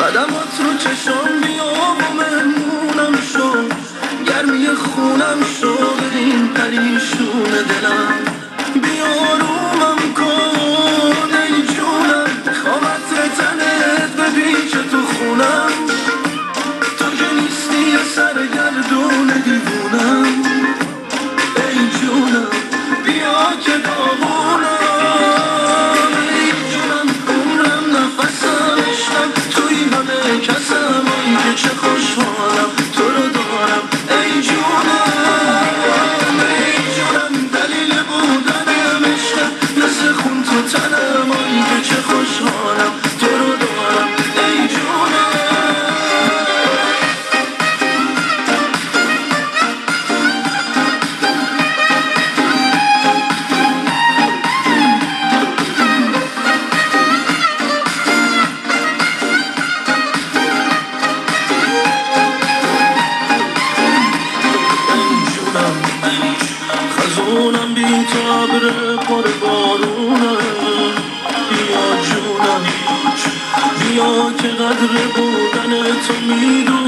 قدمات رو چشام بیا و مهمونم شو، گرمی خونم شو، ببین پریشون دلم، بیا آرومم کن ای جونم، میخوام عطر تنت بپیچه تو خونم، تو که نیستی یه سرگردون دیوونم، ای جونم بیا که داغونم، ای جونم عمرم نفسم عشقم توی همه کسم، ای که چه خوشحالم تو رو دارم، ای جونم ای جونم دلیل بودنم عشقم، مثل خون تو تنم، ای که چه خوشحالم تو رو دارم، ای جونم. خزونم بی تابر پر بارونه، بیا جونم بیا که قدر بودن تو میدونم.